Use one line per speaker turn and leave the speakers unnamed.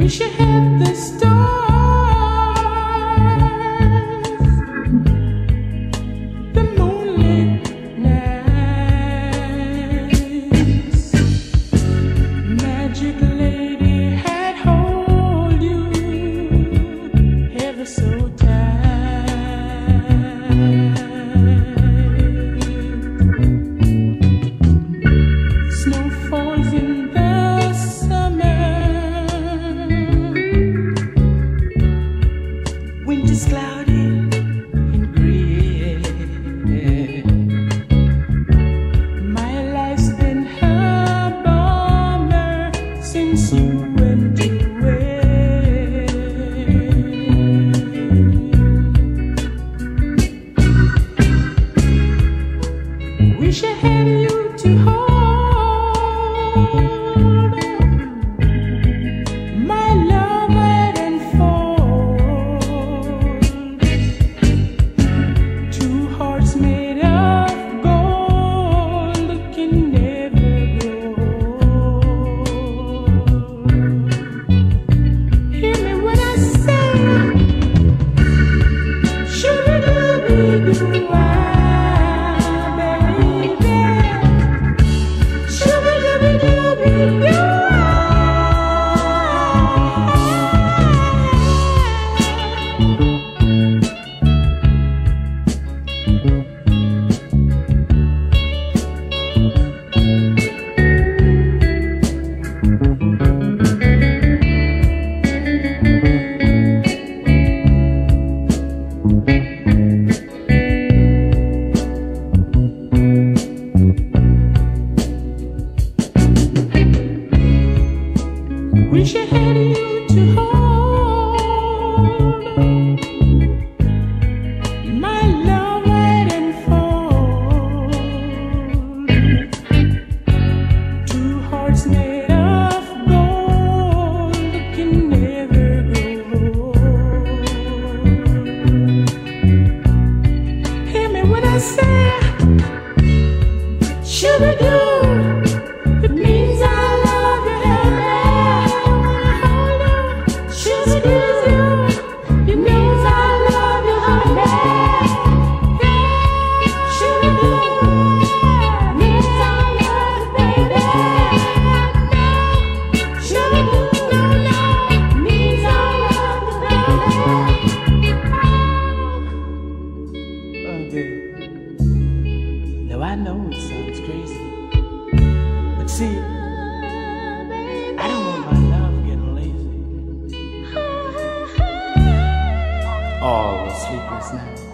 Wish I had the stars, the moonlit nights. Magic lady had hold you ever so tight. Snow falls in the winter's cloudy and gray. My life's been a bummer since you went away. Wish I had you to hold my love had unfold. Two hearts made of gold that can never grow. Hear me when I say, shoo-ba-doo-be-doo-wah, baby. Shoo-ba-doo-be-doo-be-doo. Wish I had you to hold my love right and fold. Two hearts made of gold that can never grow. Hear me when I say, shoo-ba-doo. It means I love you, it means I love you, honey. Shoo-ba-doo, means I love you, baby. Shoo-ba-doo, means I love you, baby. Oh, baby. Now I know it sounds crazy, but see, I don't want my love getting lazy. All the sleepless nights.